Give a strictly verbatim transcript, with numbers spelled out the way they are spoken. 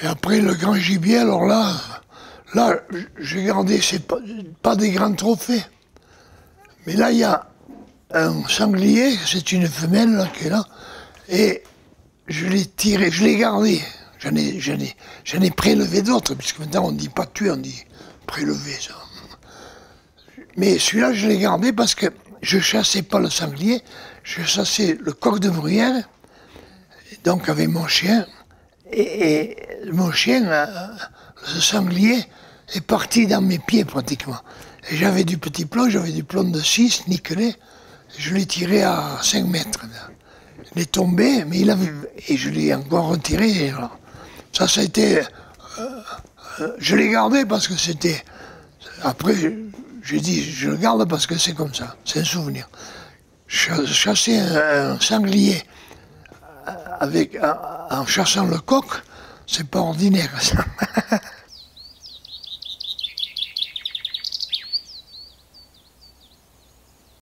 Et après, le grand gibier, alors là, là, j'ai gardé, c'est pas, pas des grands trophées. Mais là, il y a un sanglier, c'est une femelle là, qui est là, et je l'ai tiré, je l'ai gardé. J'en ai, j'en ai, j'en ai prélevé d'autres, puisque maintenant on ne dit pas tuer, on dit prélever ça. Mais celui-là, je l'ai gardé parce que je chassais pas le sanglier, je chassais le coq de bruyère, donc avec mon chien, et, et mon chien, le sanglier, est parti dans mes pieds pratiquement. Et j'avais du petit plomb, j'avais du plomb de six, nickelé, je l'ai tiré à cinq mètres. Il est tombé, mais il avait, et je l'ai encore retiré. Et voilà. Ça, ça a été, euh, euh, je l'ai gardé parce que c'était, après, j'ai dit, je le garde parce que c'est comme ça, c'est un souvenir. Chasser un, un sanglier avec, en, en chassant le coq, c'est pas ordinaire, ça.